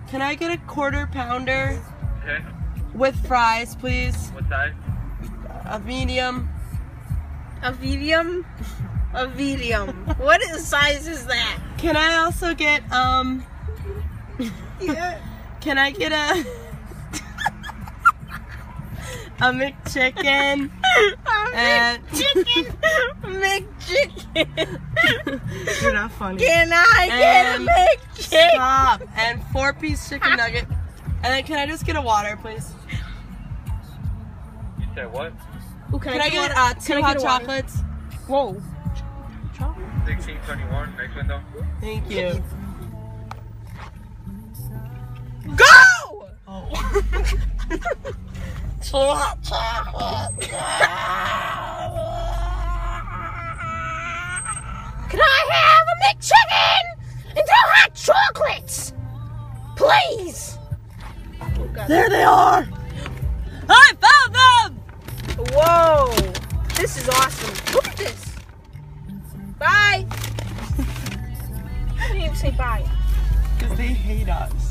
Can I get a quarter pounder? Okay. With fries, please. What size? A medium. A medium? A medium. What size is that? Can I also get, Yeah. can I get a McChicken? McChicken. You're not funny. Can I get a McChicken? Stop. And 4-piece chicken nugget. And then can I just get a water, please? You said what? Ooh, Can I get 2 hot chocolates? Whoa. 1621, next window. Thank you. Go! Oh. 2 hot chocolates. Can I have a McChicken and 2 hot chocolates? Please. Oh, God. There they are! I found them! Whoa. This is awesome. Look at this. Bye. I didn't even say bye. Because they hate us.